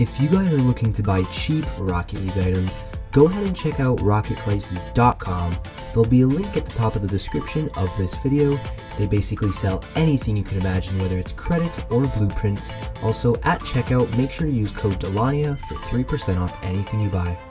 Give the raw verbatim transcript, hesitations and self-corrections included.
If you guys are looking to buy cheap Rocket League items, go ahead and check out rocket prices dot com. There'll be a link at the top of the description of this video. They basically sell anything you can imagine, whether it's credits or blueprints. Also, at checkout, make sure to use code Dylania for three percent off anything you buy.